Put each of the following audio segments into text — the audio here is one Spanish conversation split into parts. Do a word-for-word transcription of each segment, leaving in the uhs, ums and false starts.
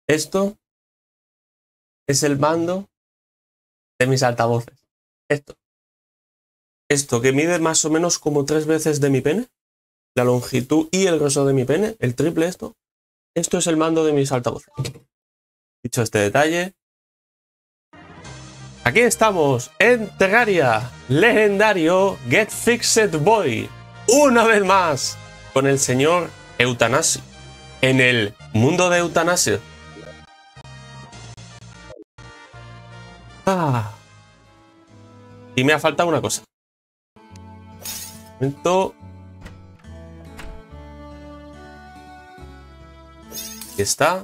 Esto es el mando de mis altavoces. Esto. Esto que mide más o menos como tres veces de mi pene. La longitud y el grosor de mi pene. El triple esto. Esto es el mando de mis altavoces. Dicho este detalle. Aquí estamos en Terraria. Legendario Get Fixed Boy. Una vez más. Con el señor Eutanasio. En el mundo de Eutanasio. Ah. Y me ha faltado una cosa. Un momento. Aquí está.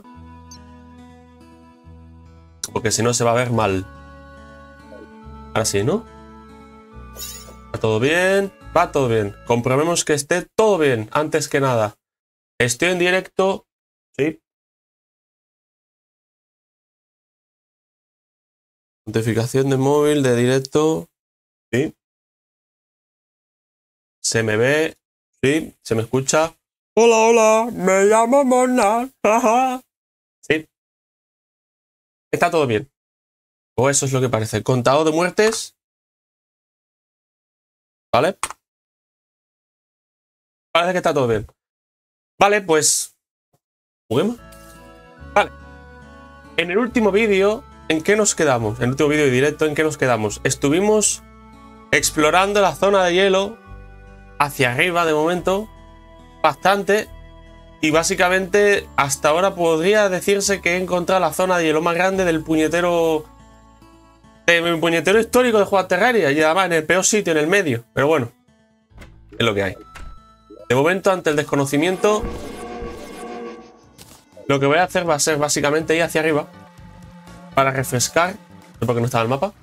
Porque si no se va a ver mal. Ahora sí, ¿no? Va todo bien. Va todo bien. Comprobemos que esté todo bien. Antes que nada. Estoy en directo. Sí. Notificación de móvil, de directo. Sí. Se me ve. Sí. Se me escucha. Hola, hola. Me llamo Mona. Sí. Está todo bien. O eso es lo que parece. Contado de muertes. ¿Vale? Parece que está todo bien. Vale, pues... ¿juguemos? Vale. En el último vídeo, ¿en qué nos quedamos? En el último vídeo de directo, ¿en qué nos quedamos? Estuvimos explorando la zona de hielo hacia arriba de momento. Bastante. Y básicamente, hasta ahora podría decirse que he encontrado la zona de hielo más grande del puñetero... del puñetero histórico de jugar Terraria. Y además en el peor sitio, en el medio. Pero bueno, es lo que hay. De momento, ante el desconocimiento, lo que voy a hacer va a ser básicamente ir hacia arriba para refrescar. No sé por qué no estaba el mapa.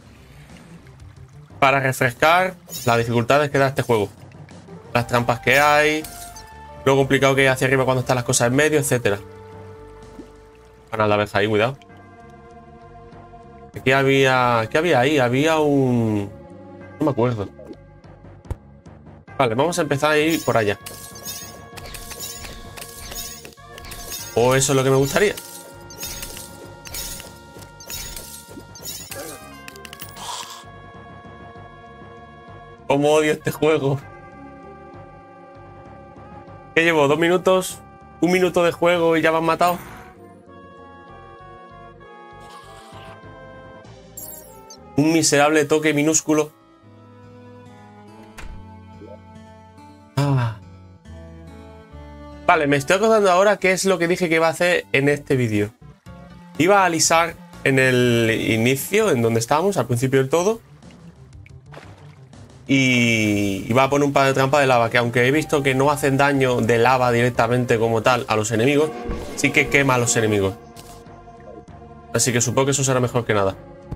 Para refrescar las dificultades que da este juego. Las trampas que hay. Lo complicado que hay hacia arriba cuando están las cosas en medio, etcétera. Van a la abeja ahí, cuidado. Aquí había... ¿Qué había ahí? Había un... no me acuerdo. Vale, vamos a empezar a ir por allá. O eso es lo que me gustaría. Cómo odio este juego. ¿Qué llevo? ¿Dos minutos? ¿Un minuto de juego y ya me han matado? Un miserable toque minúsculo. Ah. Vale, me estoy acordando ahora qué es lo que dije que iba a hacer en este vídeo. Iba a alisar en el inicio, en donde estábamos, al principio del todo. Y iba a poner un par de trampas de lava, que aunque he visto que no hacen daño de lava directamente como tal a los enemigos, sí que quema a los enemigos. Así que supongo que eso será mejor que nada.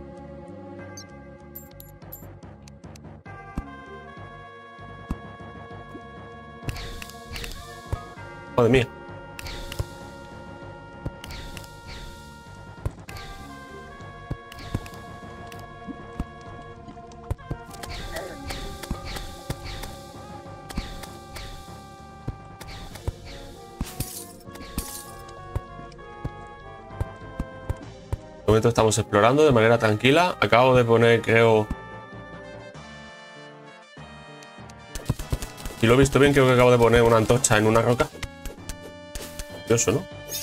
Joder mía. De momento estamos explorando de manera tranquila. Acabo de poner, creo... si lo he visto bien, creo que acabo de poner una antorcha en una roca. Curioso, ¿no?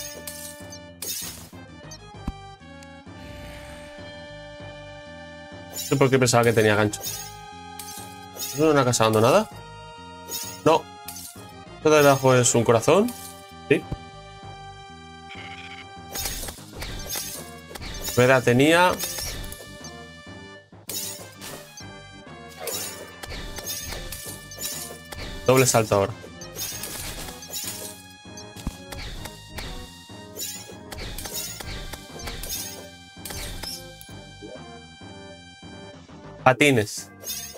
No sé por qué pensaba que tenía gancho. ¿No es una casa abandonada? No. Esto de debajo es un corazón. Sí. Rueda tenía... doble salto ahora. Patines.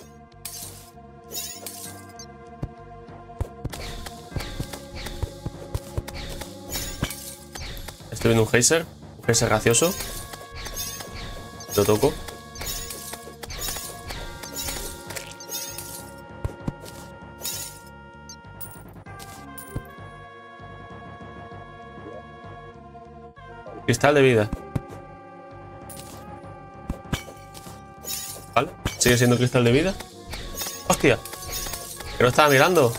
Estoy viendo un geyser. Un geyser gracioso. Lo toco. Cristal de vida. Vale, sigue siendo cristal de vida. ¡Hostia! Que no estaba mirando.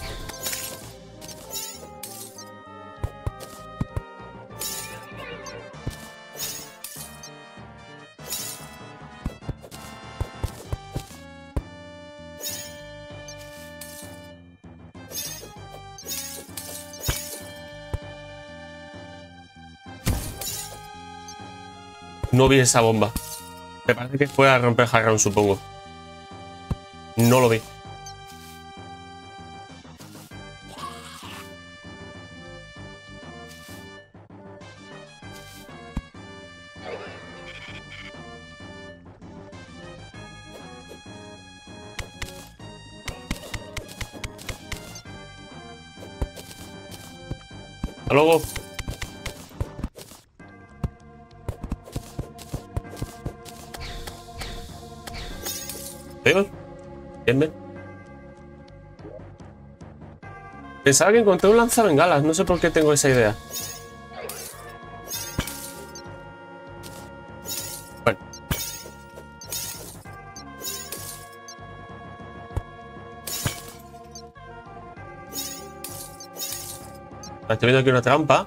No vi esa bomba. Me parece que fue a romper high ground, supongo. No lo vi. Hasta luego. ¿Veo? Bien, bien. Pensaba que encontré un lanzabengalas. No sé por qué tengo esa idea. Bueno. Estoy viendo aquí una trampa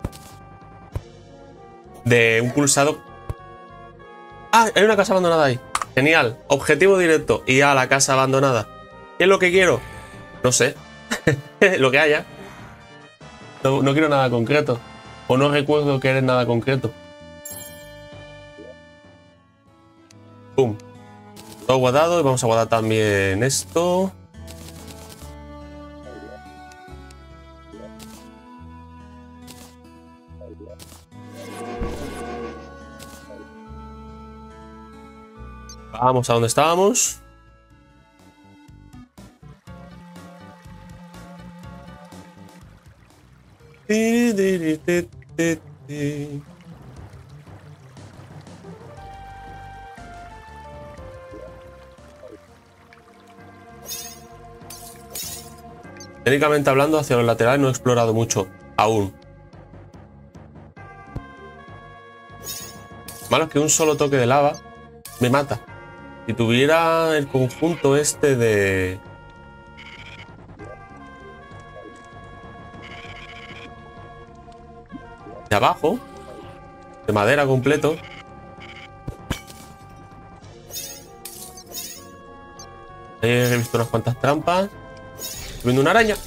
de un pulsado. Ah, hay una casa abandonada ahí. Genial. Objetivo directo. Y a la casa abandonada. ¿Qué es lo que quiero? No sé. Lo que haya. No, no quiero nada concreto. O no recuerdo que eres nada concreto. Pum. Todo guardado. Y vamos a guardar también esto. Vamos a donde estábamos. Técnicamente hablando, hacia los laterales no he explorado mucho aún. Malo es que un solo toque de lava me mata. Si tuviera el conjunto este de... de abajo, de madera completo. Ahí he visto unas cuantas trampas. Estoy viendo una araña.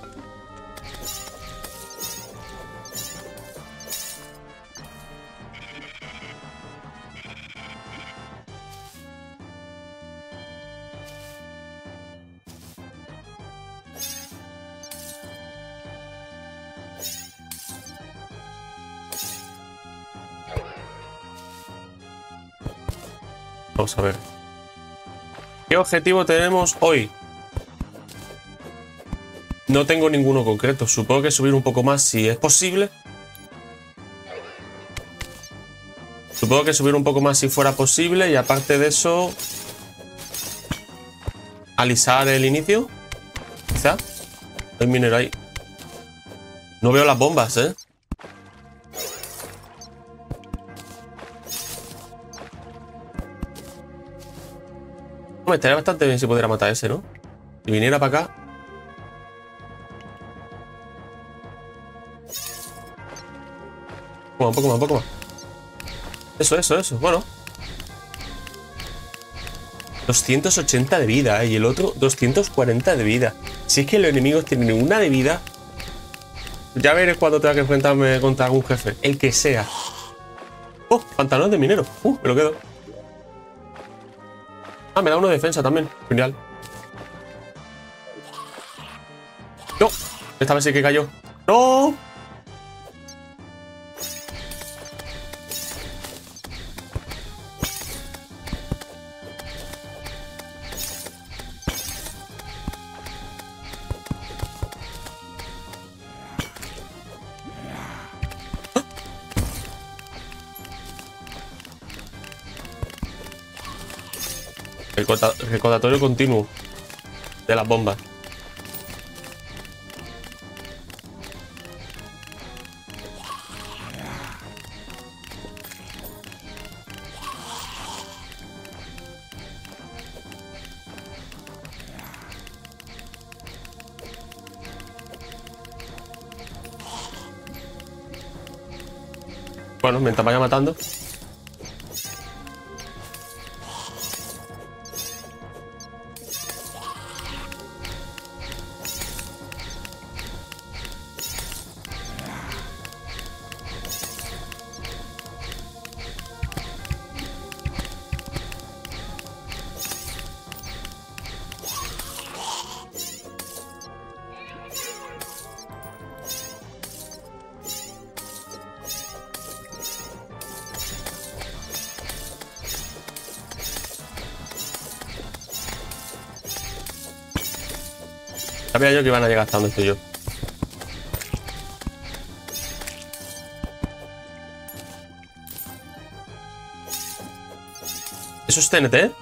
Vamos a ver. ¿Qué objetivo tenemos hoy? No tengo ninguno concreto. Supongo que subir un poco más si es posible. Supongo que subir un poco más si fuera posible. Y aparte de eso, alisar el inicio. Quizá. Hay minero ahí. No veo las bombas, ¿eh? Me estaría bastante bien si pudiera matar a ese, ¿no? Si viniera para acá. Un poco más, un poco más. Eso, eso, eso. Bueno. doscientos ochenta de vida, ¿eh? Y el otro doscientos cuarenta de vida. Si es que los enemigos tienen una de vida. Ya veré cuando tenga que enfrentarme contra algún jefe. El que sea. Oh, pantalones de minero. Uh, me lo quedo. Ah, me da uno de defensa también. Genial. No. Esta vez sí que cayó. ¡No! El recordatorio continuo de las bombas. Bueno, mientras vaya matando. Sabía yo que iban a llegar hasta donde estoy yo. ¿Eso es T N T?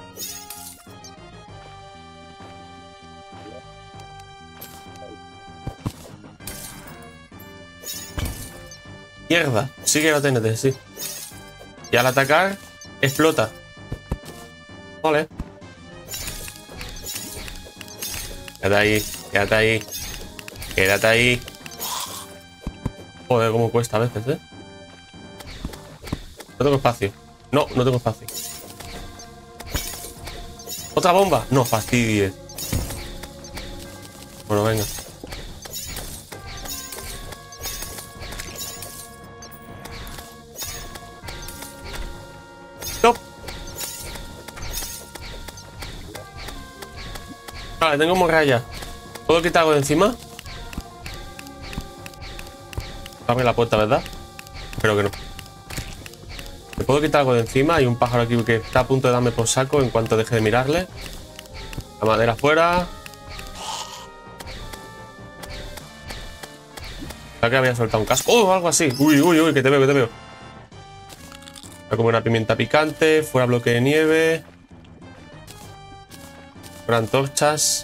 Mierda, sí que era T N T, sí. Y al atacar, explota. Vale. Quédate ahí, quédate ahí. Quédate ahí. Joder, cómo cuesta a veces, ¿eh? No tengo espacio. No, no tengo espacio. ¿Otra bomba? No fastidies. Bueno, venga. ¡Stop! Vale, tengo morralla. ¿Puedo quitar algo de encima? Abre la puerta, ¿verdad? Espero que no. ¿Me puedo quitar algo de encima? Hay un pájaro aquí que está a punto de darme por saco en cuanto deje de mirarle. La madera afuera. Creo que había soltado un casco. ¡Oh! Algo así. Uy, uy, uy, que te veo, que te veo. Como una pimienta picante. Fuera bloque de nieve. Fuera antorchas.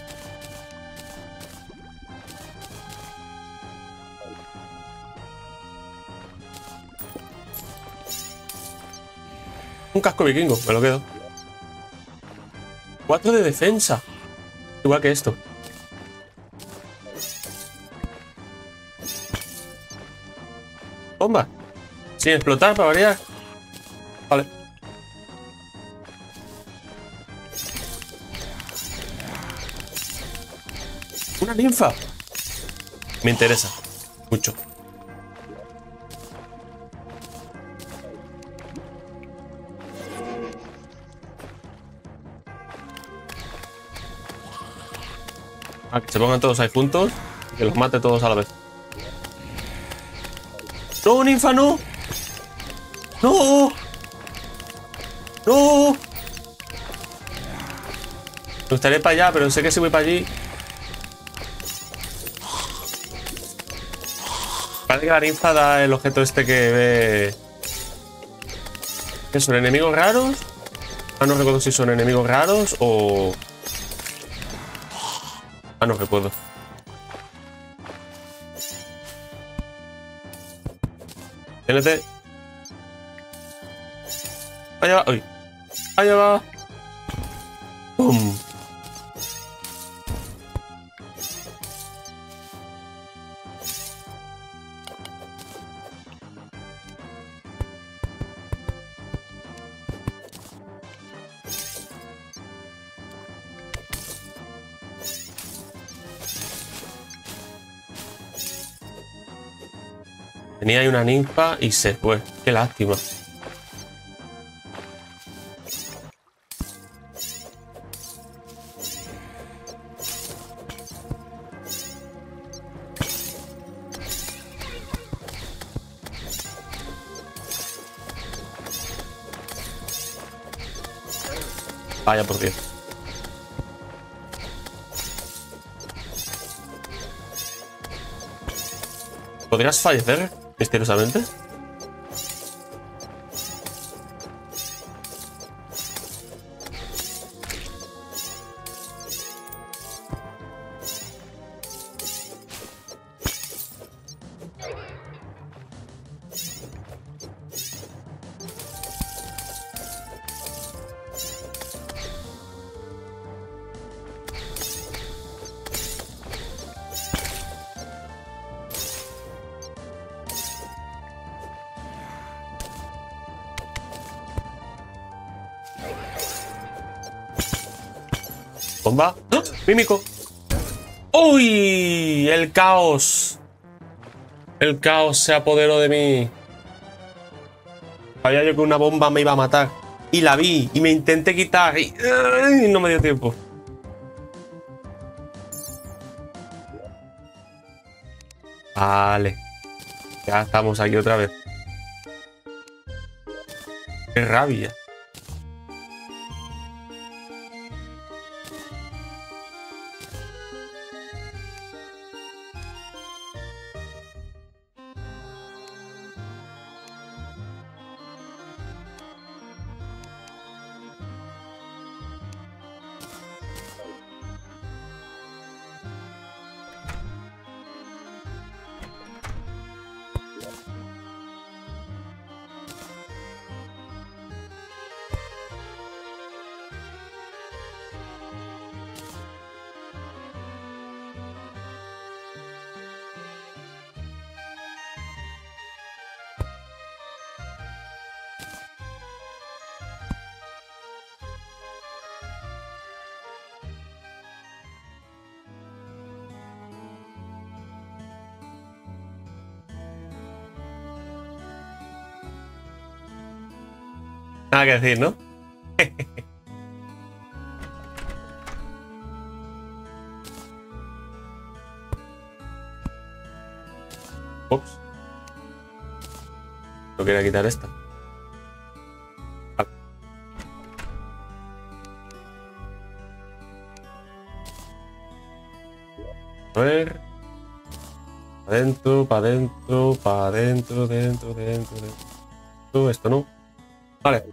Un casco vikingo, me lo quedo. Cuatro de defensa. Igual que esto. Bomba. Sin explotar, para variar. Vale. Una ninfa. Me interesa. Mucho. Ah, que se pongan todos ahí juntos y que los mate todos a la vez. ¡No, ninfa, no! ¡No! ¡No! Me gustaría ir para allá, pero sé que si voy para allí... Parece que la ninfa da el objeto este que ve... ¿Qué son? ¿Enemigos raros? Ah, no recuerdo si son enemigos raros o... Ah, no recuerdo. T N T. Allá va. Uy. Allá va. ¡Pum! Tenía ahí una ninfa y se fue. Qué lástima. Vaya por Dios. ¿Podrías fallecer misteriosamente? bomba. ¡Oh! ¡Mímico! ¡Uy! El caos. El caos se apoderó de mí. Sabía yo que una bomba me iba a matar. Y la vi. Y me intenté quitar. Y ¡ay! No me dio tiempo. Vale. Ya estamos aquí otra vez. ¡Qué rabia! Nada que decir, ¿no? Ups. No quería quitar esta. A ver. Para adentro, para adentro, para adentro, dentro, dentro, dentro. Esto no. Vale.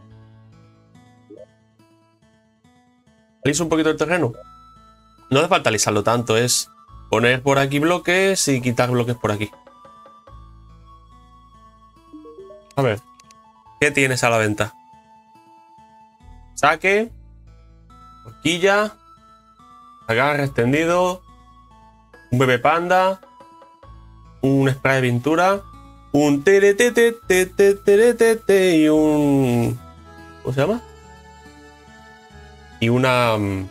Aliso un poquito el terreno. No hace falta alisarlo tanto, es poner por aquí bloques y quitar bloques por aquí. A ver, ¿qué tienes a la venta? Saque, horquilla, agarre extendido, un bebé panda, un spray de pintura, un teretete, teretete y un... ¿Cómo se llama? Y una... Um,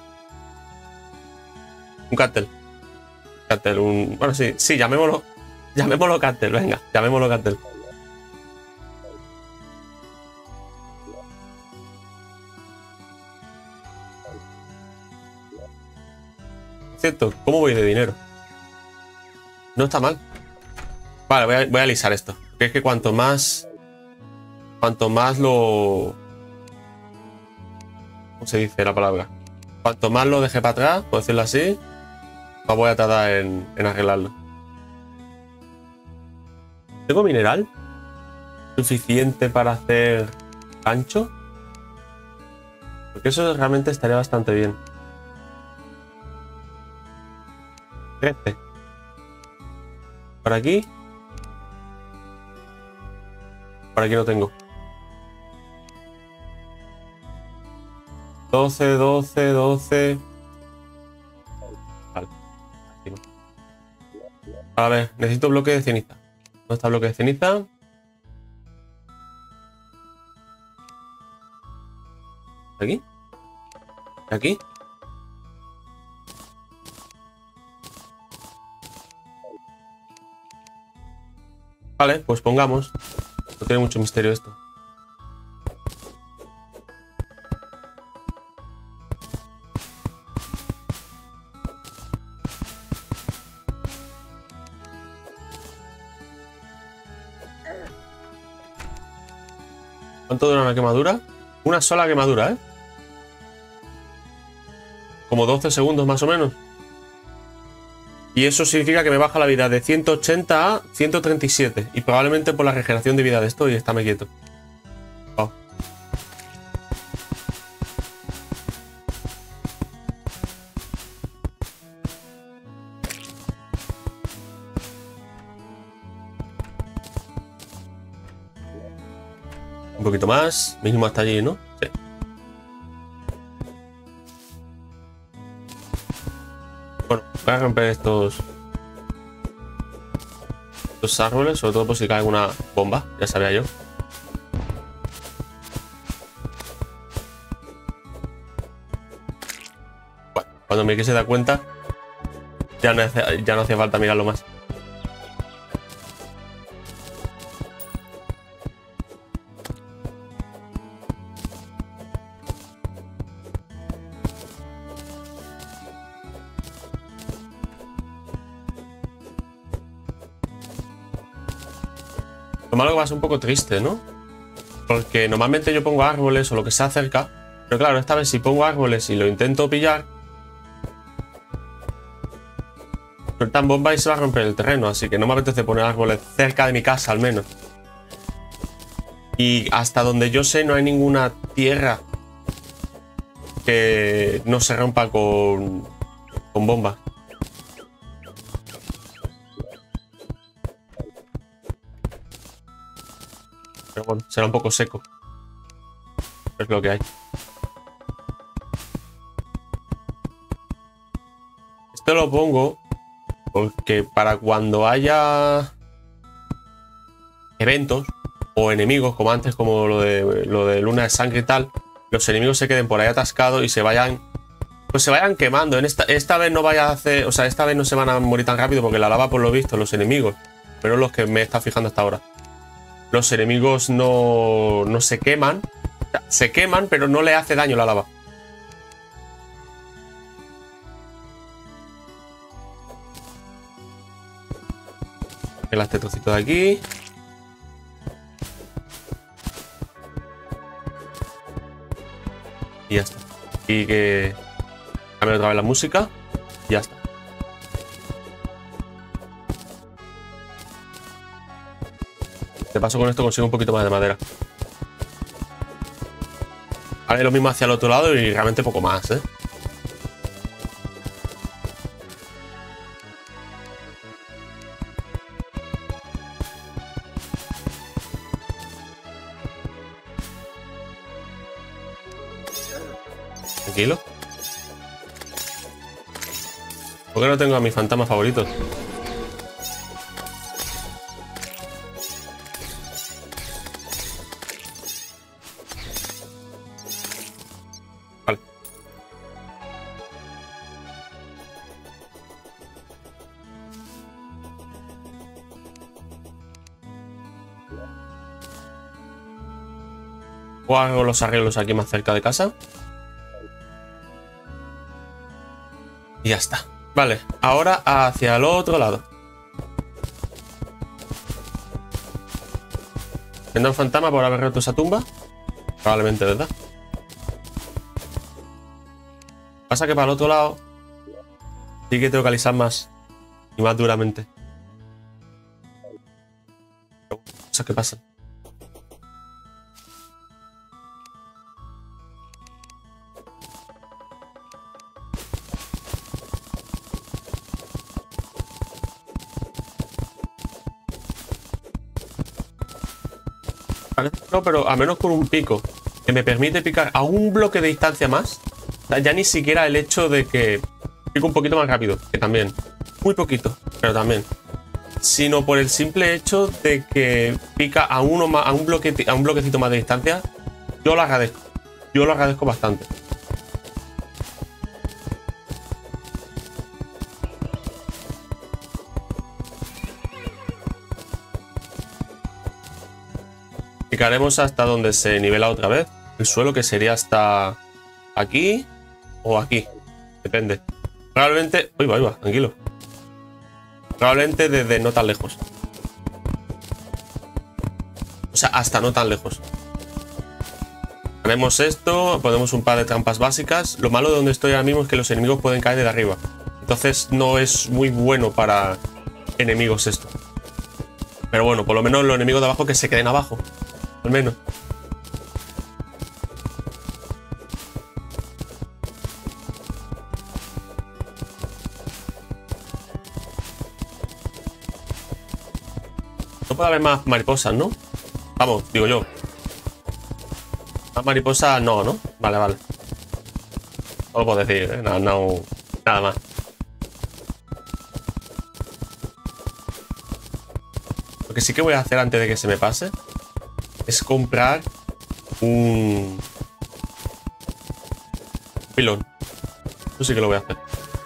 un cartel. Cartel, un... Bueno, sí, sí, llamémoslo... Llamémoslo cartel, venga, llamémoslo cartel. Cierto, ¿cómo voy de dinero? No está mal. Vale, voy a, voy a alisar esto. Porque es que cuanto más... Cuanto más lo... ¿Cómo se dice la palabra? Cuanto más lo deje para atrás, por decirlo así, más voy a tardar en, en arreglarlo. ¿Tengo mineral suficiente para hacer ancho? Porque eso realmente estaría bastante bien. trece. Por aquí. Por aquí no tengo. doce, doce, doce. Vale. Aquí no. A ver, necesito bloque de ceniza. ¿Dónde está el bloque de ceniza? ¿Aquí? ¿Aquí? Vale, pues pongamos. No tiene mucho misterio esto. ¿Cuánto dura una quemadura? Una sola quemadura, ¿eh? Como doce segundos más o menos. Y eso significa que me baja la vida de ciento ochenta a ciento treinta y siete. Y probablemente por la regeneración de vida de esto y estáme quieto. Oh. Un poquito más. Mínimo hasta allí, ¿no? Sí. Bueno, voy a romper estos... Estos árboles, sobre todo por si cae alguna bomba. Ya sabía yo. Bueno, cuando cuando me quise dar cuenta, ya no, hace, ya no hacía falta mirarlo más. Lo malo que va a ser un poco triste, ¿no? Porque normalmente yo pongo árboles o lo que sea cerca. Pero claro, esta vez si pongo árboles y lo intento pillar, sueltan bombas y se va a romper el terreno. Así que no me apetece poner árboles cerca de mi casa, al menos. Y hasta donde yo sé no hay ninguna tierra que no se rompa con, con bombas. Pero bueno, será un poco seco. Es lo que hay. Esto lo pongo porque para cuando haya eventos o enemigos, como antes, como lo de, lo de Luna de Sangre y tal, los enemigos se queden por ahí atascados y se vayan, pues se vayan quemando. En esta, esta vez no vaya a hacer, o sea, esta vez no se van a morir tan rápido porque la lava, por lo visto, los enemigos, pero los que me está fijando hasta ahora. Los enemigos no, no se queman. O sea, se queman, pero no le hace daño la lava. El este trocito de aquí. Y ya está. Y que cambie otra vez la música. Y ya está. De paso con esto consigo un poquito más de madera. Haré lo mismo hacia el otro lado y realmente poco más, ¿eh? Tranquilo. ¿Por qué no tengo a mis fantasmas favoritos? Vale. O hago los arreglos aquí más cerca de casa. Y ya está. Vale, ahora hacia el otro lado. ¿Vendrá un fantasma por haber roto esa tumba? Probablemente, ¿verdad? Pasa que para el otro lado sí que tengo que alisar más. Y más duramente. Cosas que pasan. No, pero a menos con un pico que me permite picar a un bloque de distancia más. O sea, ya ni siquiera el hecho de que pico un poquito más rápido, que también, muy poquito, pero también, sino por el simple hecho de que pica a uno más, a un bloque, a un bloquecito más de distancia. Yo lo agradezco, yo lo agradezco bastante. Picaremos hasta donde se nivela otra vez el suelo, que sería hasta aquí o aquí, depende. Probablemente, uy, va, uy, va, tranquilo. Probablemente desde no tan lejos. O sea, hasta no tan lejos. Haremos esto, ponemos un par de trampas básicas. Lo malo de donde estoy ahora mismo es que los enemigos pueden caer desde arriba. Entonces no es muy bueno para enemigos esto. Pero bueno, por lo menos los enemigos de abajo que se queden abajo. Al menos. No puede haber más mariposas, ¿no? Vamos, digo yo. Más mariposas no, ¿no? Vale, vale. No lo puedo decir, ¿eh? No, no, nada más. Lo que sí que voy a hacer antes de que se me pase es comprar un pilón. Eso sí que lo voy a hacer.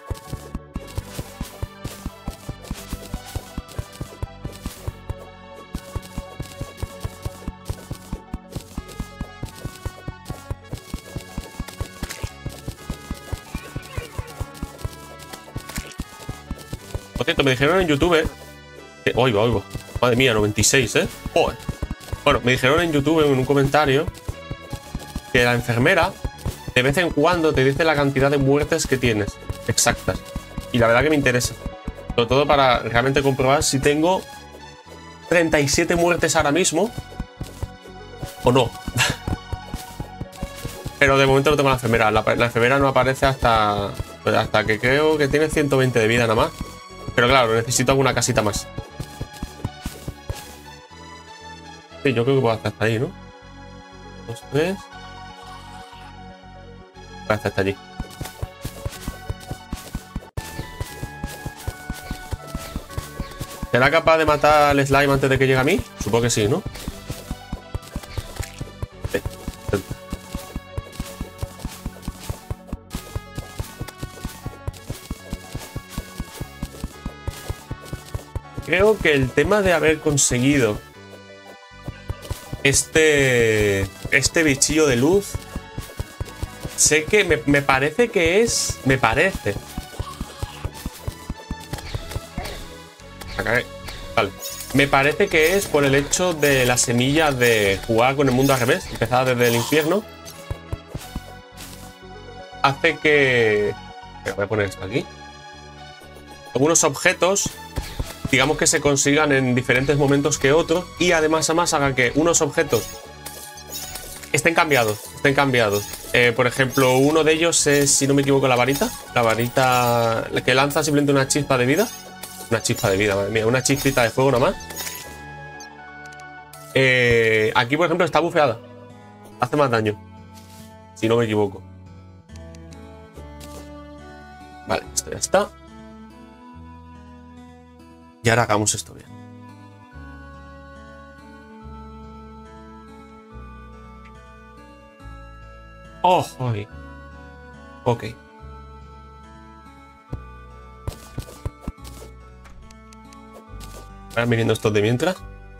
Por cierto, me dijeron en YouTube... Que, oiga, oiga. Madre mía, noventa y seis, ¿eh? Joder. Bueno, me dijeron en YouTube en un comentario que la enfermera de vez en cuando te dice la cantidad de muertes que tienes exactas. Y la verdad que me interesa. Sobre todo para realmente comprobar si tengo treinta y siete muertes ahora mismo o no. Pero de momento no tengo la enfermera. La, la enfermera no aparece hasta, pues hasta que creo que tiene ciento veinte de vida nada más. Pero claro, necesito alguna casita más. Sí, yo creo que puedo hacer hasta ahí, ¿no? Dos, tres. Voy a hacer hasta allí. ¿Será capaz de matar al slime antes de que llegue a mí? Supongo que sí, ¿no? Sí. Creo que el tema de haber conseguido este este bichillo de luz, sé que me, me parece que es me parece Acá, vale, me parece que es por el hecho de la semilla de jugar con el mundo al revés, empezar desde el infierno, hace que... Voy a poner esto aquí. Algunos objetos, digamos que se consigan en diferentes momentos que otros, y además además haga que unos objetos estén cambiados, estén cambiados. Eh, por ejemplo, uno de ellos es, si no me equivoco, la varita. La varita que lanza simplemente una chispa de vida. Una chispa de vida, madre mía, una chispita de fuego nomás. Eh, aquí, por ejemplo, está bufeada. Hace más daño, si no me equivoco. Vale, esto ya está. Y ahora hagamos esto bien. ¡Oh! Joder. Ok. Ahora viniendo estos de mientras.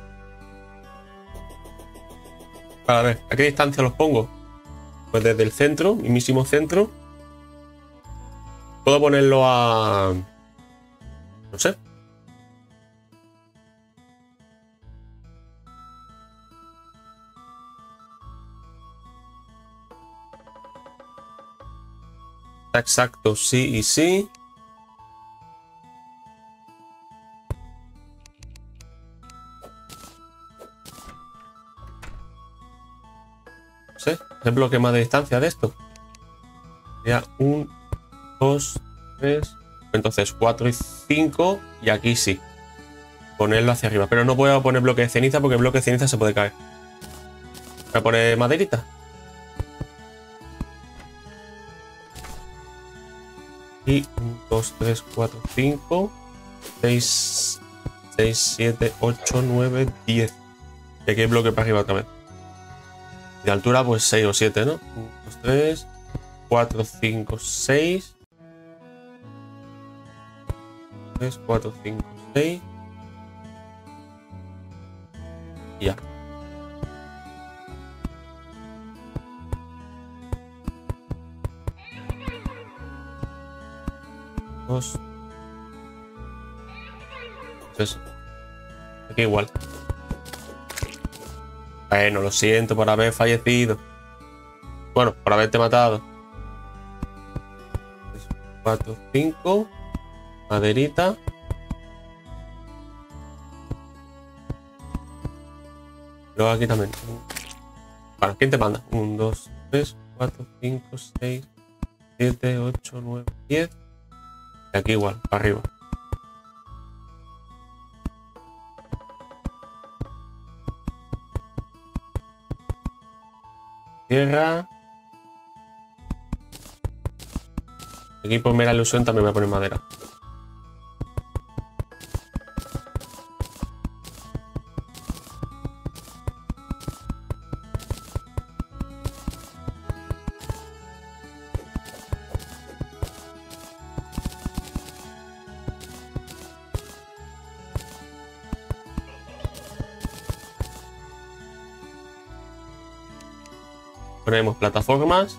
Para ver, ¿a qué distancia los pongo? Pues desde el centro, mismísimo centro. Puedo ponerlo a... no sé. Exacto, sí y sí. No sé, el bloque más de distancia de esto. Ya un, dos, tres. Entonces cuatro y cinco. Y aquí sí. Ponerlo hacia arriba. Pero no puedo poner bloque de ceniza porque el bloque de ceniza se puede caer. Voy a poner maderita. Y uno, dos, tres, cuatro, cinco, seis, seis, siete, ocho, nueve, diez. Y aquí hay bloque para arriba otra vez. De altura, pues seis o siete, ¿no? uno, dos, tres, cuatro, cinco, seis. tres, cuatro, cinco, seis. Y ya. Dos. Eso. Aquí igual. Bueno, lo siento por haber fallecido. Bueno, por haberte matado. tres, cuatro, cinco. Maderita. Luego aquí también. Bueno, ¿quién te manda? uno, dos, tres, cuatro, cinco, seis, siete, ocho, nueve, diez. Y aquí igual, para arriba. Tierra. Aquí por mera ilusión también voy a poner madera. ponemos plataformas.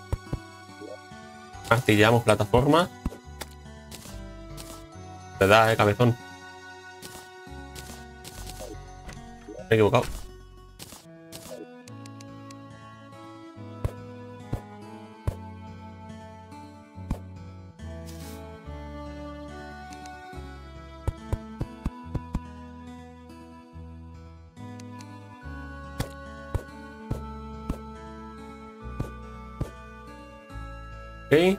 Martillamos plataformas. ¿Verdad, eh, cabezón? Me he equivocado. Ok.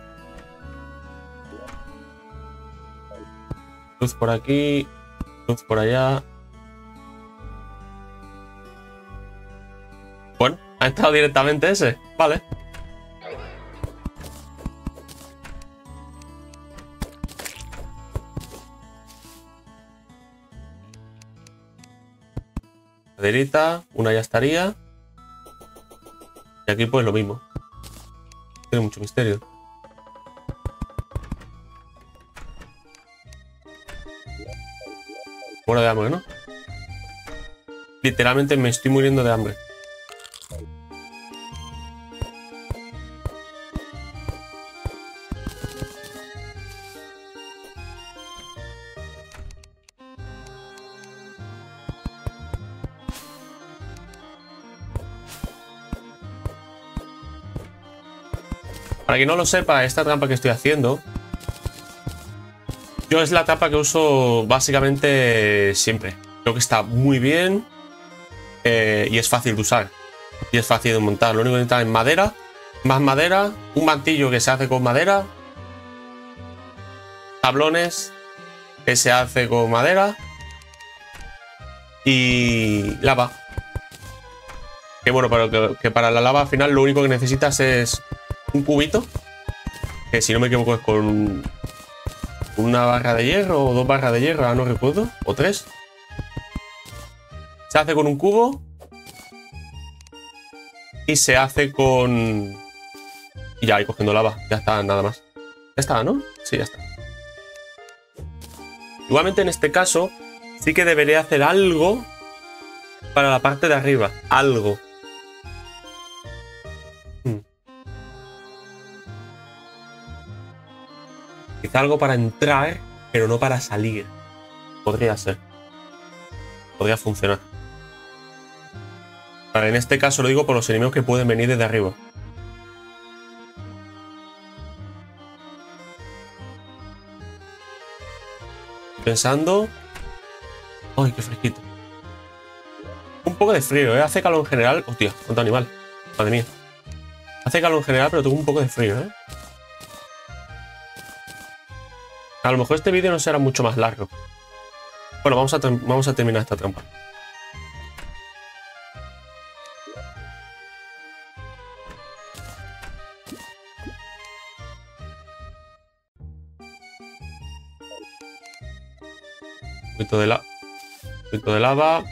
Luz por aquí. Luz por allá. Bueno, ha entrado directamente ese. Vale. Maderita. Una ya estaría. Y aquí pues lo mismo. Tiene mucho misterio. Muero de hambre, ¿no? Literalmente me estoy muriendo de hambre. Para quien no lo sepa, esta trampa que estoy haciendo, yo es la trampa que uso básicamente siempre. Creo que está muy bien eh, y es fácil de usar. Y es fácil de montar. Lo único que necesitas es madera, más madera, un mantillo que se hace con madera, tablones que se hace con madera y lava. Que bueno, pero que, que para la lava al final lo único que necesitas es un cubito, que si no me equivoco es con una barra de hierro o dos barras de hierro, ahora no recuerdo, o tres. Se hace con un cubo y se hace con... Y ya, ahí cogiendo lava, ya está, nada más. Ya está, ¿no? Sí, ya está. Igualmente en este caso sí que debería hacer algo para la parte de arriba, algo. Hmm. Quizá algo para entrar, pero no para salir. Podría ser. Podría funcionar. Vale, en este caso lo digo por los enemigos que pueden venir desde arriba. Pensando... ¡Ay, qué fresquito! Un poco de frío, ¿eh? Hace calor en general. Hostia, cuánto animal. Madre mía. Hace calor en general, pero tengo un poco de frío, ¿eh? A lo mejor este vídeo no será mucho más largo. Bueno, vamos a, vamos a terminar esta trampa. Un poquito de, la... un poquito de lava.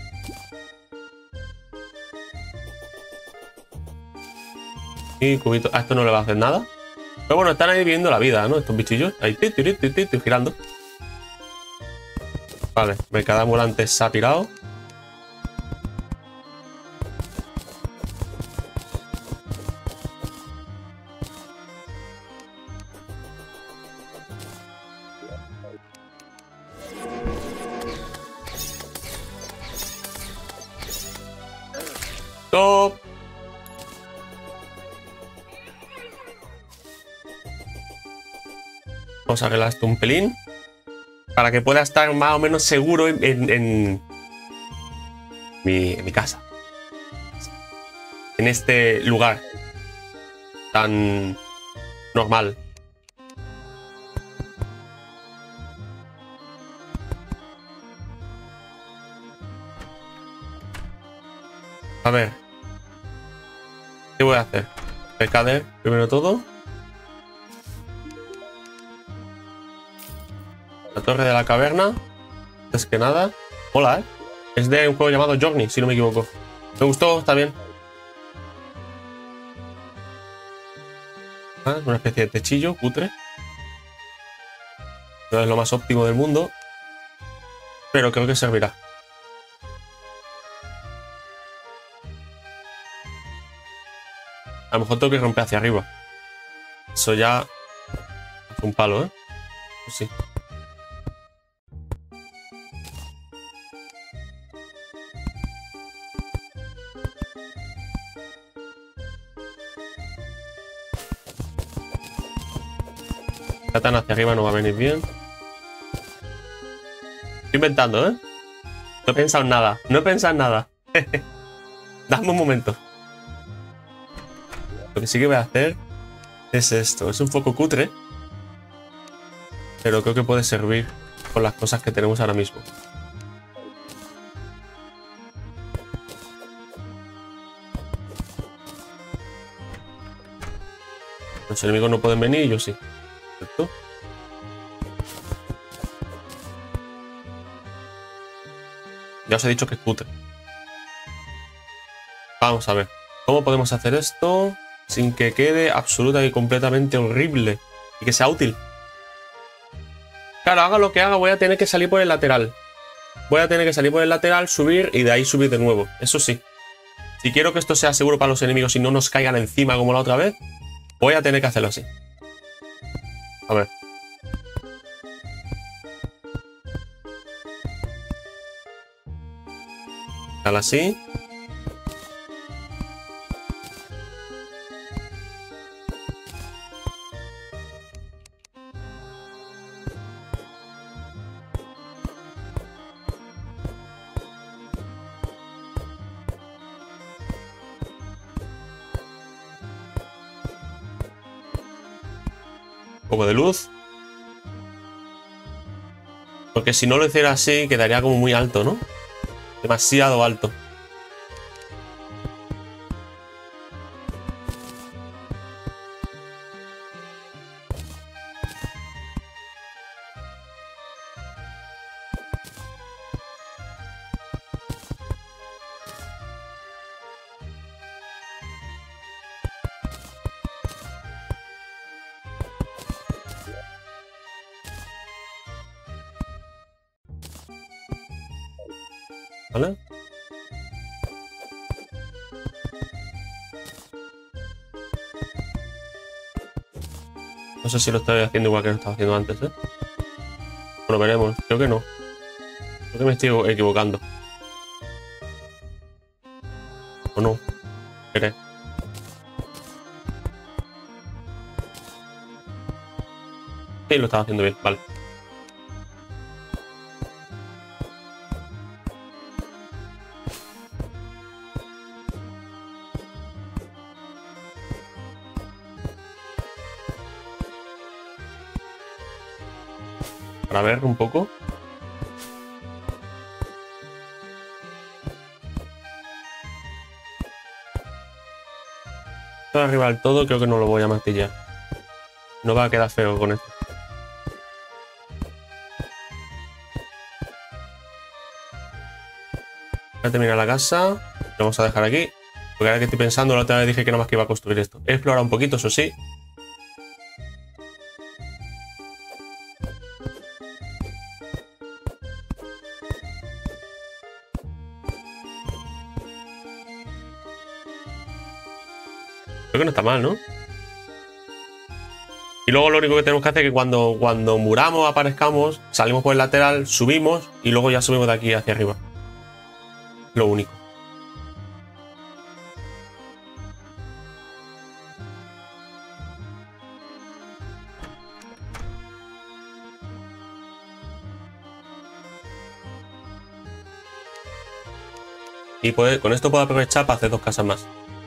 Y cubito. A esto no le va a hacer nada. Pero bueno, están ahí viviendo la vida, ¿no? Estos bichillos. Ahí, ti, ti, ti, ti, ti, girando. Vale, mercado ambulante se ha pirado. Top. Vamos a arreglar esto un pelín. Para que pueda estar más o menos seguro en, en, en, mi, en mi casa. En este lugar tan normal. A ver. ¿Qué voy a hacer? Mercader, primero todo. La torre de la caverna. Antes que nada. Hola, ¿eh? Es de un juego llamado Journey, si no me equivoco. Me gustó, está bien. Ah, una especie de techillo, cutre. No es lo más óptimo del mundo. Pero creo que servirá. A lo mejor tengo que romper hacia arriba. Eso ya... es un palo, ¿eh? Pues sí. Tan hacia arriba no va a venir bien. Estoy inventando, ¿eh? No he pensado en nada. No he pensado en nada. Dame un momento. Lo que sí que voy a hacer es esto. Es un poco cutre, pero creo que puede servir con las cosas que tenemos ahora mismo. Los enemigos no pueden venir y yo sí. ¿Cierto? Ya os he dicho que es cutre. Vamos a ver. ¿Cómo podemos hacer esto sin que quede absoluta y completamente horrible? Y que sea útil. Claro, haga lo que haga, voy a tener que salir por el lateral. Voy a tener que salir por el lateral, subir y de ahí subir de nuevo. Eso sí. Si quiero que esto sea seguro para los enemigos y no nos caigan encima como la otra vez, voy a tener que hacerlo así. A ver. Tal así. Un poco de luz. Porque si no lo hiciera así, quedaría como muy alto, ¿no? Demasiado alto. ¿Vale? No sé si lo estoy haciendo igual que lo estaba haciendo antes, ¿eh? Bueno, veremos. Creo que no. Creo que me estoy equivocando. ¿O no? ¿Qué? Sí, lo estaba haciendo bien. Vale. Para ver un poco. Esto de arriba del todo creo que no lo voy a martillar. No va a quedar feo con esto. Voy a terminar la casa. Lo vamos a dejar aquí. Porque ahora que estoy pensando, la otra vez dije que nada más que iba a construir esto. He explorado un poquito, eso sí. Creo que no está mal, ¿no? Y luego lo único que tenemos que hacer es que cuando, cuando muramos, aparezcamos, salimos por el lateral, subimos y luego ya subimos de aquí hacia arriba. Lo único. Y puede, con esto puedo aprovechar para hacer dos casas más.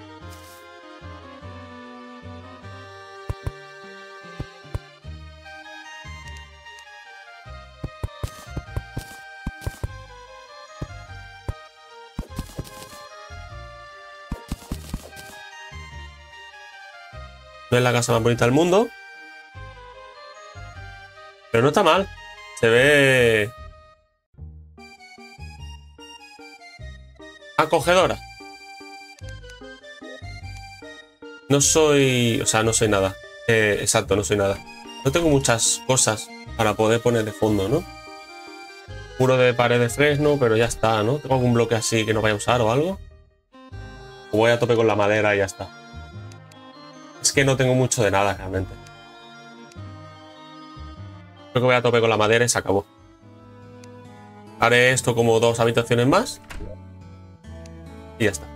No es la casa más bonita del mundo, pero no está mal. Se ve acogedora. No soy... O sea, no soy nada. Eh, exacto, no soy nada. No tengo muchas cosas para poder poner de fondo, ¿no? Muro de pared de fresno, pero ya está, ¿no? ¿Tengo algún bloque así que no vaya a usar o algo? O voy a tope con la madera y ya está. que no tengo mucho de nada realmente. Creo que voy a tope con la madera y se acabó. Haré esto como dos habitaciones más. Y ya está.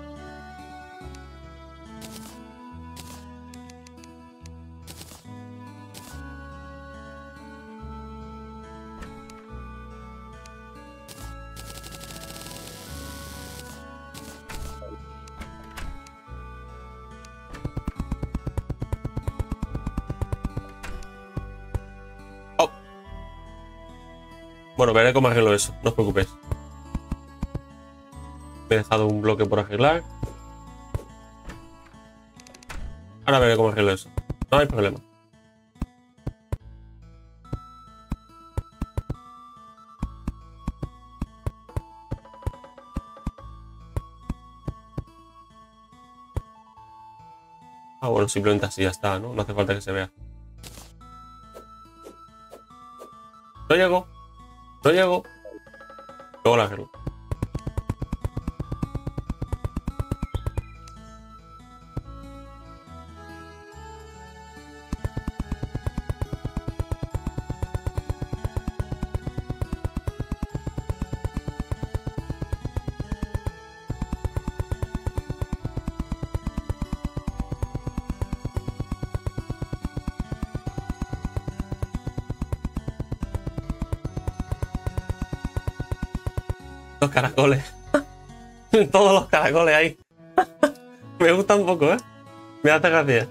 Bueno, veré cómo arreglo eso, no os preocupéis. Me he dejado un bloque por arreglar. Ahora veré cómo arreglo eso. No hay problema. Ah, bueno, simplemente así ya está, ¿no? No hace falta que se vea. No llego. No llego. Luego lo arreglo. Los caracoles. Todos los caracoles ahí. Me gusta un poco, ¿eh? Me hace gracia.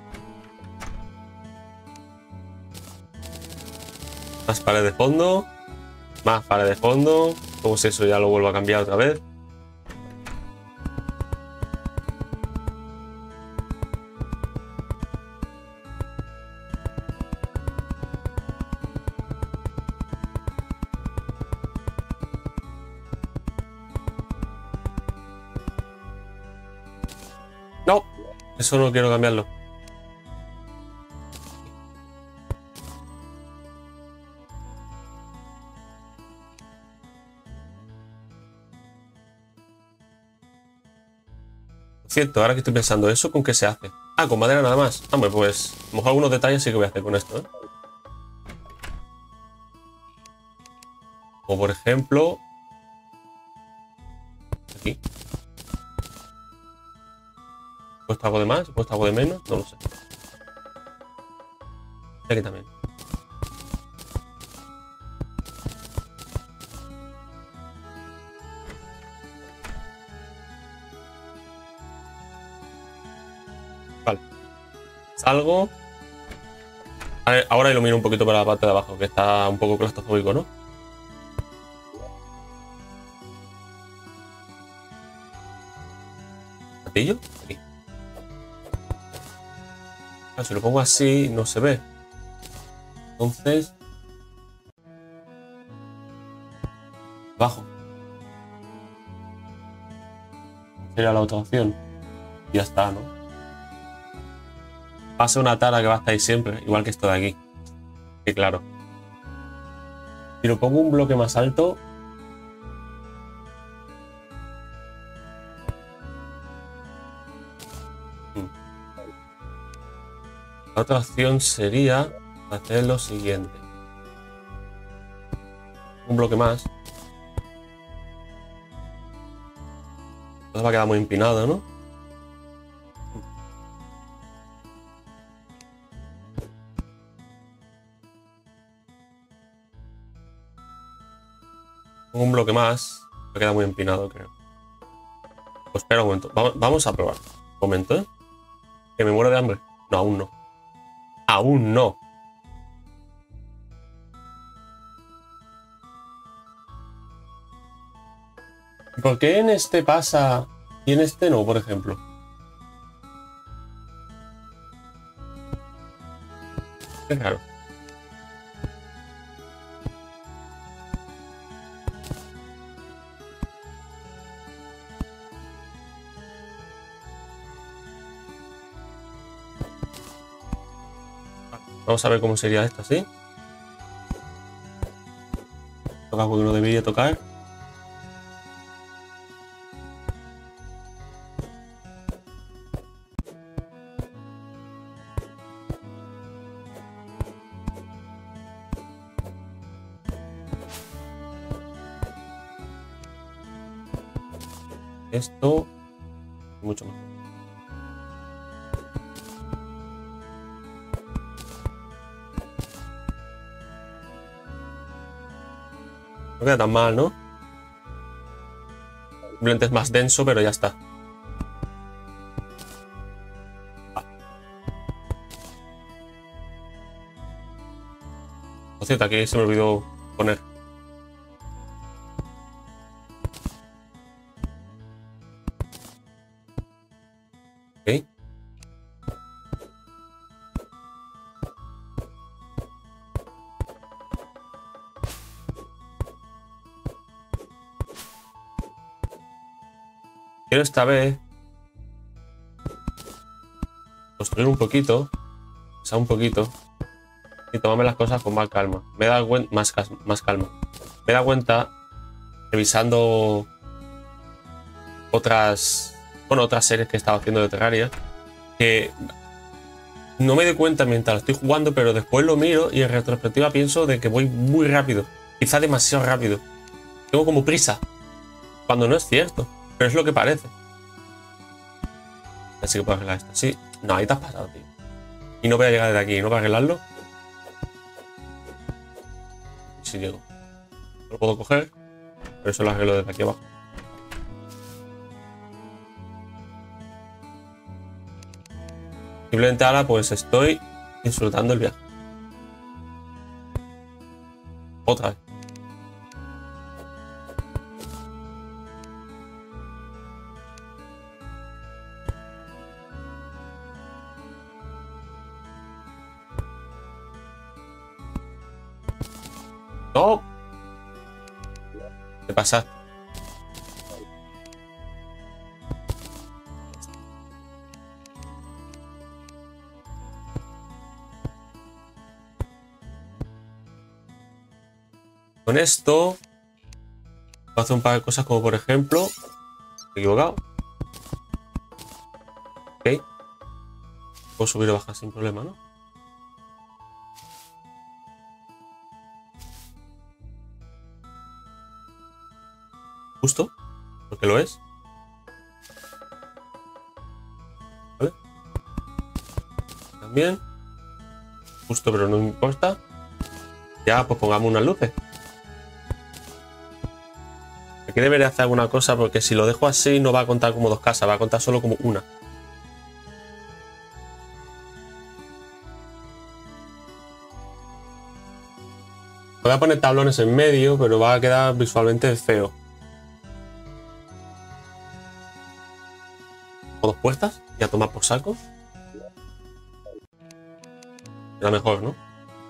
Más pared de fondo. Más pared de fondo. Como si eso ya lo vuelvo a cambiar otra vez. No, eso no quiero cambiarlo. Cierto, ahora que estoy pensando, ¿eso con qué se hace? Ah, con madera nada más. Hombre, pues a lo mejor algunos detalles sí que voy a hacer con esto, ¿eh? O por ejemplo... Aquí. ¿He puesto algo de más? ¿He puesto algo de menos? No lo sé. Aquí también. Vale. Salgo. A ver, ahora ilumino un poquito para la parte de abajo, que está un poco claustrofóbico, ¿no? ¿Gatillo? Aquí. Ah, si lo pongo así, no se ve. Entonces... Abajo. Sería la otra opción. Y ya está, ¿no? Va a ser una tara que va a estar ahí siempre, igual que esto de aquí. Que claro. Si lo pongo un bloque más alto... La otra opción sería hacer lo siguiente. Un bloque más. Entonces va a quedar muy empinado, ¿no? Un bloque más. Va a quedar muy empinado, creo. Pues espera un momento. Vamos, vamos a probar. Un momento, ¿eh? Que me muero de hambre. No, aún no. Aún no. ¿Por qué en este pasa y en este no, por ejemplo? Es raro. Vamos a ver cómo sería esto, ¿sí? Toca algo que no debería tocar. Esto. Mucho más. No queda tan mal, ¿no? Simplemente es más denso, pero ya está. Ah. Por cierto, aquí se me olvidó poner. Ok. Quiero esta vez construir un poquito, o sea, un poquito, y tomarme las cosas con más calma. Me he dado cuenta, más, más calma. Me he dado cuenta, revisando otras, bueno, otras series que he estado haciendo de Terraria, que no me doy cuenta mientras lo estoy jugando, pero después lo miro y en retrospectiva pienso de que voy muy rápido, quizá demasiado rápido. Tengo como prisa, cuando no es cierto, pero es lo que parece. Así que puedo arreglar esto. Sí, no, ahí te has pasado, tío. Y no voy a llegar desde aquí, ¿no? Para arreglarlo. Si llego. No lo puedo coger, pero eso lo arreglo desde aquí abajo. Simplemente ahora pues estoy disfrutando el viaje. Otra vez. ¡No! ¿Qué pasa? Con esto puedo hacer un par de cosas como por ejemplo... ¿Me he equivocado? Ok. Puedo subir o bajar sin problema, ¿no? Justo, porque lo es. ¿Vale? También. Justo, pero no me importa. Ya, pues pongamos unas luces. Aquí debería hacer alguna cosa porque si lo dejo así no va a contar como dos casas, va a contar solo como una. Voy a poner tablones en medio, pero va a quedar visualmente feo. O dos puertas y a tomar por saco. Era mejor, ¿no?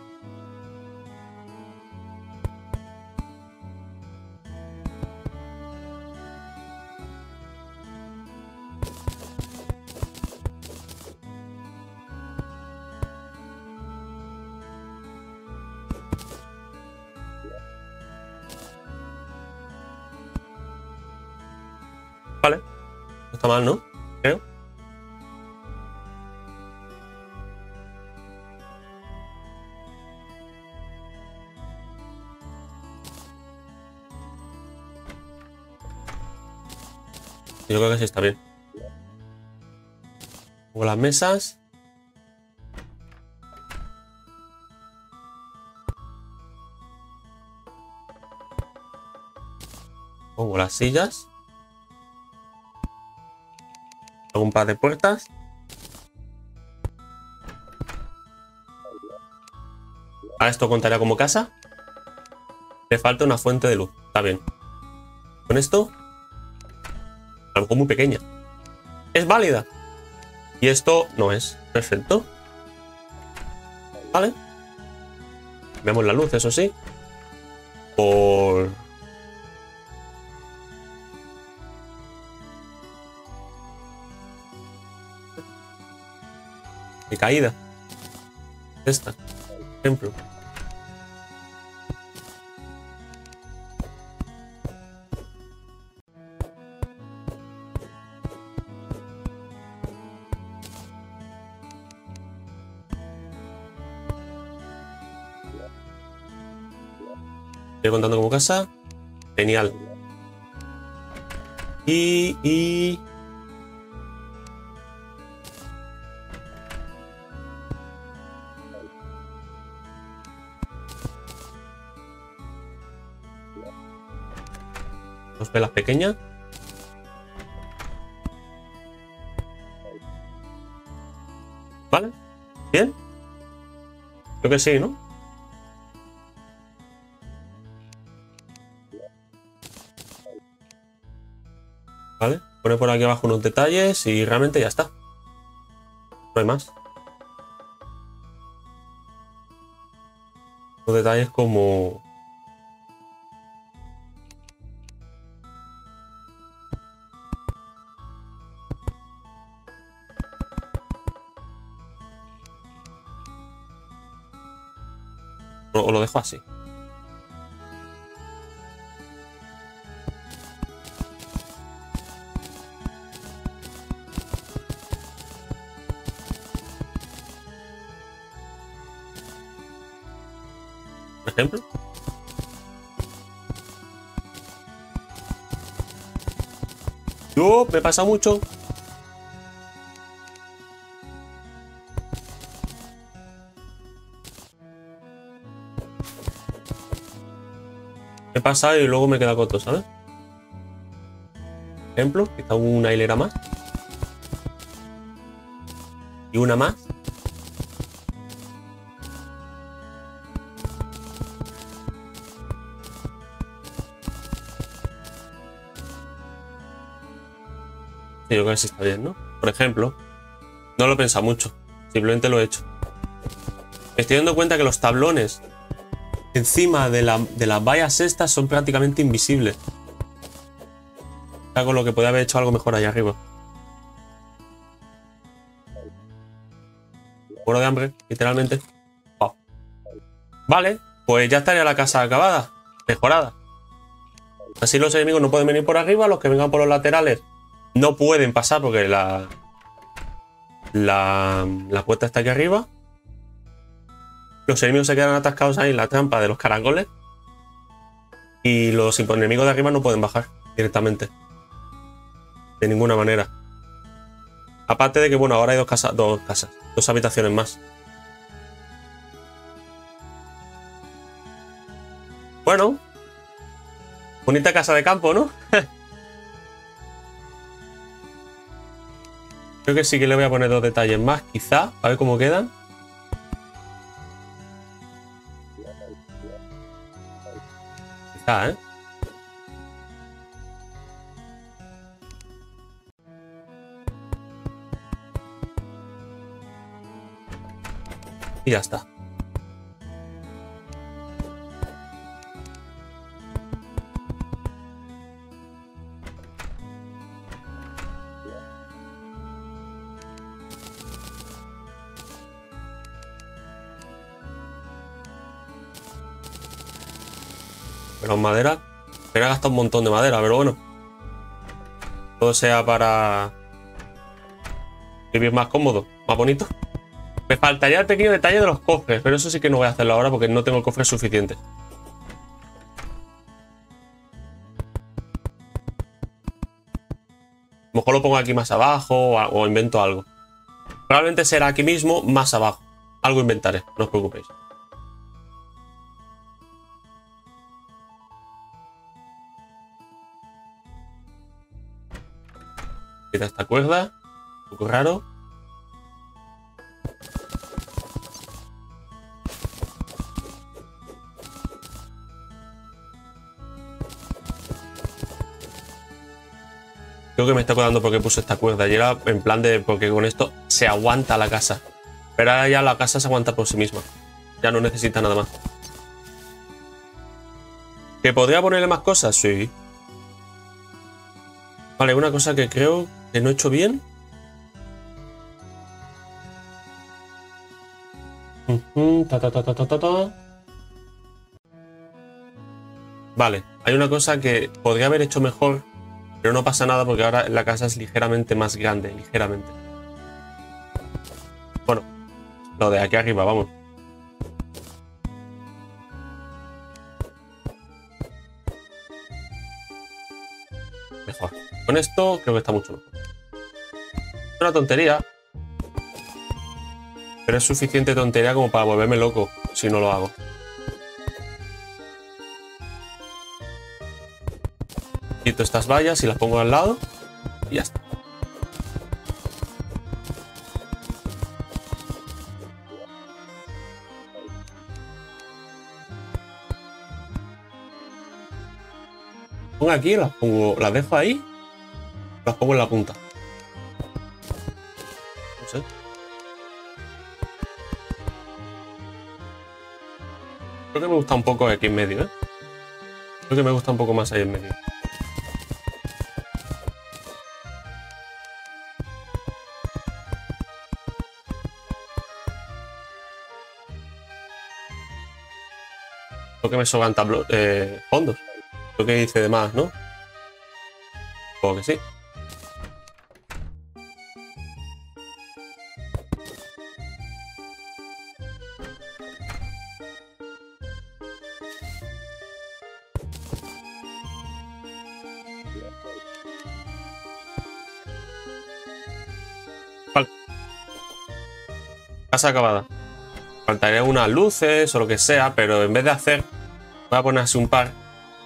Vale. No está mal, ¿no? Creo. Yo creo que sí está bien. Pongo las mesas. Pongo las sillas. Hago un par de puertas. Ahora esto contaría como casa. Le falta una fuente de luz. Está bien. Con esto... A lo mejor muy pequeña. Es válida. Y esto no es. Perfecto. Vale. Vemos la luz, eso sí. Por... De caída. Esta. Por ejemplo. Estoy contando como casa. Genial. Y... y... dos velas pequeñas. Vale. Bien. Creo que sí, ¿no? Vale. Pone por aquí abajo unos detalles y realmente ya está. No hay más. Los detalles como... o lo dejo así. Por ejemplo. Yo me pasa mucho. Me pasa y luego me queda corto, ¿sabes? Ejemplo, quizá una hilera más. Y una más. Sí, yo creo que sí está bien, ¿no? Por ejemplo, no lo he pensado mucho. Simplemente lo he hecho. Me estoy dando cuenta que los tablones encima de, la, de las vallas estas son prácticamente invisibles. Con lo que podría haber hecho algo mejor allá arriba. Muero de hambre, literalmente. Wow. Vale, pues ya estaría la casa acabada, mejorada. Así los enemigos no pueden venir por arriba, los que vengan por los laterales no pueden pasar porque la, la, la puerta está aquí arriba. Los enemigos se quedan atascados ahí en la trampa de los caracoles. Y los enemigos de arriba no pueden bajar directamente. De ninguna manera. Aparte de que, bueno, ahora hay dos casas, dos casas, dos habitaciones más. Bueno. Bonita casa de campo, ¿no? Creo que sí que le voy a poner dos detalles más, quizá, a ver cómo quedan. Quizá, ¿eh? Y ya está. Pero madera, me ha gastado un montón de madera, pero bueno. Todo sea para vivir más cómodo, más bonito. Me faltaría el pequeño detalle de los cofres, pero eso sí que no voy a hacerlo ahora porque no tengo cofres suficientes. A lo mejor lo pongo aquí más abajo o, o invento algo. Probablemente será aquí mismo, más abajo. Algo inventaré, no os preocupéis. Quita esta cuerda. Un poco raro. Creo que me está acordando porque puse esta cuerda. Y era en plan de porque con esto se aguanta la casa. Pero ahora ya la casa se aguanta por sí misma. Ya no necesita nada más. ¿Que podría ponerle más cosas? Sí. Vale, una cosa que creo que no he hecho bien. Uh-huh, ta, ta, ta, ta, ta, ta. Vale, hay una cosa que podría haber hecho mejor, pero no pasa nada porque ahora la casa es ligeramente más grande, ligeramente. Bueno, lo de aquí arriba, vamos. Mejor. Con esto creo que está mucho mejor. Es una tontería. Pero es suficiente tontería como para volverme loco si no lo hago. Quito estas vallas y las pongo al lado. Y ya está. Pongo aquí, las pongo, las dejo ahí. Las pongo en la punta. No sé. Creo que me gusta un poco aquí en medio, ¿eh? Creo que me gusta un poco más ahí en medio. Creo que me sobran tablos, eh, fondos. Creo que hice de más, ¿no? Supongo que sí. Vale. Casa acabada. Faltaría unas luces o lo que sea, pero en vez de hacer, voy a poner así un par.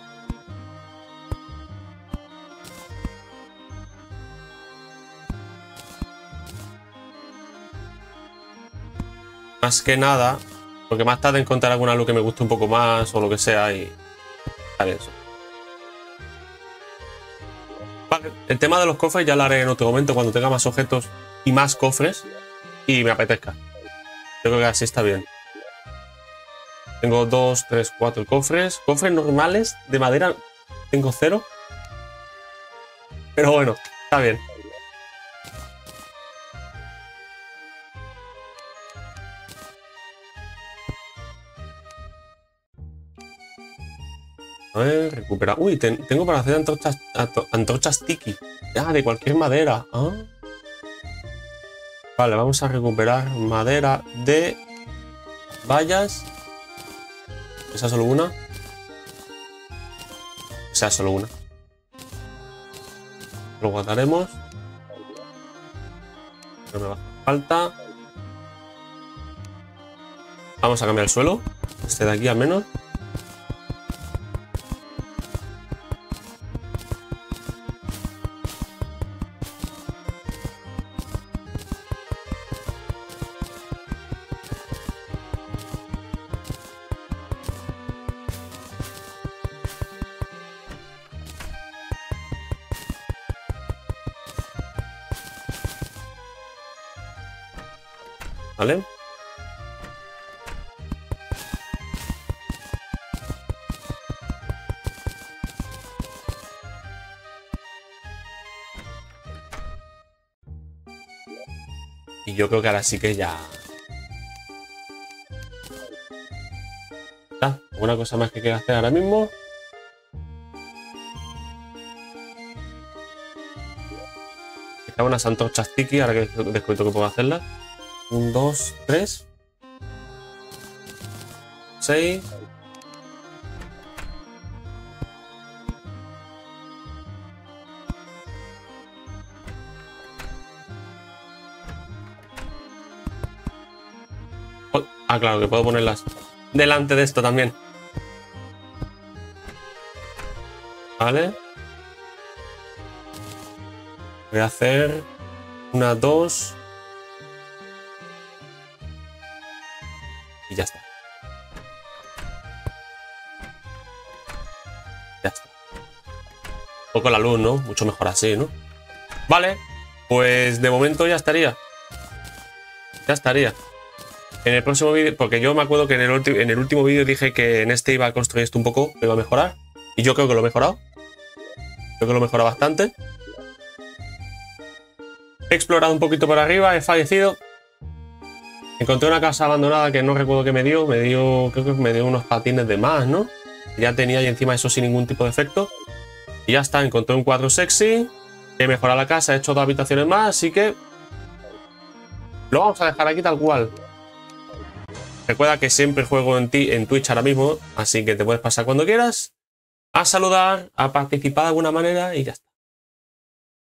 Más que nada, porque más tarde encontrar alguna luz que me guste un poco más o lo que sea y haré eso. Vale, el tema de los cofres ya lo haré en otro momento cuando tenga más objetos y más cofres y me apetezca. Yo creo que así está bien. Tengo dos, tres, cuatro cofres. Cofres normales de madera tengo cero. Pero bueno, está bien. A ver, recupera. Uy, ten, tengo para hacer antorchas, antorchas tiki. Ah, de cualquier madera. Ah. Vale, vamos a recuperar madera de vallas. ¿Esa solo una? Esa solo una. Lo guardaremos. No me va a hacer falta. Vamos a cambiar el suelo. Este de aquí al menos. ¿Vale? Y yo creo que ahora sí que ya... ¿Está? ¿Alguna cosa más que quiera hacer ahora mismo? Están unas antorchas tiki, ahora que descubierto que puedo hacerlas. Un, dos, tres. Seis. Oh, ah, claro, que puedo ponerlas delante de esto también. Vale. Voy a hacer una, dos. Y ya está. Ya está. Un poco la luz, ¿no? Mucho mejor así, ¿no? Vale. Pues de momento ya estaría. Ya estaría. En el próximo vídeo, porque yo me acuerdo que en el, en el último vídeo dije que en este iba a construir esto un poco, lo iba a mejorar. Y yo creo que lo he mejorado. Creo que lo he mejorado bastante. He explorado un poquito por arriba, he fallecido. Encontré una casa abandonada que no recuerdo qué me dio. Me dio, creo que me dio unos patines de más, ¿no? Ya tenía y encima eso sin ningún tipo de efecto. Y ya está, encontré un cuadro sexy. He mejorado la casa, he hecho dos habitaciones más, así que... lo vamos a dejar aquí tal cual. Recuerda que siempre juego en ti en Twitch ahora mismo, así que te puedes pasar cuando quieras. A saludar, a participar de alguna manera y ya está.